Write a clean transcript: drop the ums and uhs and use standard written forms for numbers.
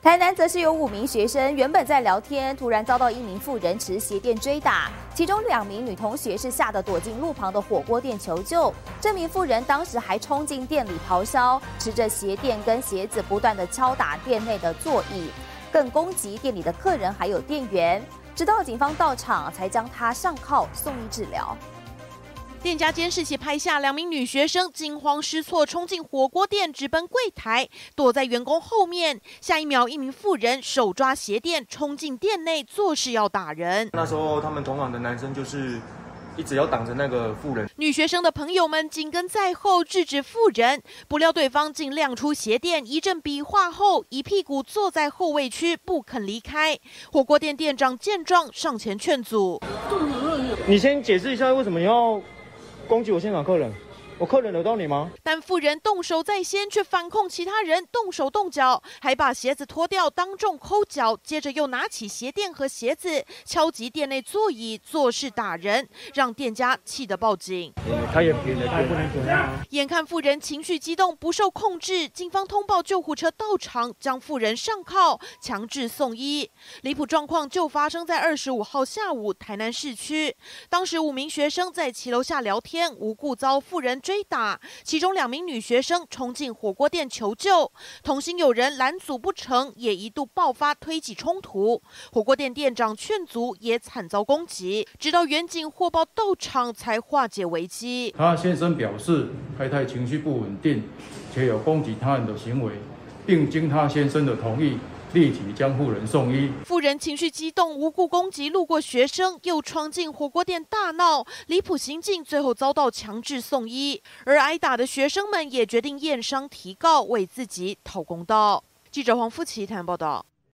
台南则是有5名学生原本在聊天，突然遭到1名妇人持鞋垫追打，其中2名女同学是吓得躲进路旁的火锅店求救。这名妇人当时还冲进店里咆哮，持着鞋垫跟鞋子不断地敲打店内的座椅，更攻击店里的客人还有店员。直到警方到场，才将她上铐送医治疗。 店家监视器拍下2名女学生惊慌失措冲进火锅店，直奔柜台，躲在员工后面。下一秒，1名妇人手抓鞋垫冲进店内，作势要打人。 那时候他们同行的男生就是一直要挡着那个妇人。 女学生的朋友们紧跟在后制止妇人，不料对方竟亮出鞋垫，一阵比划后，一屁股坐在后卫区不肯离开。火锅店店长见状上前劝阻：“ 你先解释一下，为什么你要？” 攻击我现场客人，我客人惹到你吗？ 但妇人动手在先，却反控其他人动手动脚，还把鞋子脱掉，当众抠脚，接着又拿起鞋垫和鞋子敲击店内座椅，作势打人，让店家气得报警。 他也不能怎样。 眼看妇人情绪激动，不受控制，警方通报救护车到场，将妇人上铐，强制送医。离谱状况就发生在25号下午台南市区，当时5名学生在骑楼下聊天，无故遭妇人追打，其中2名女学生冲进火锅店求救，同行有人拦阻不成，也一度爆发推挤冲突。火锅店店长劝阻也惨遭攻击，直到员警获报到场才化解危机。 他先生表示，太太情绪不稳定，且有攻击他人的行为，并经他先生的同意，立即将妇人送医。 妇人情绪激动，无故攻击路过学生，又闯进火锅店大闹，离谱行径，最后遭到强制送医。而挨打的学生们也决定验伤提告，为自己讨公道。记者黄富琪台报道。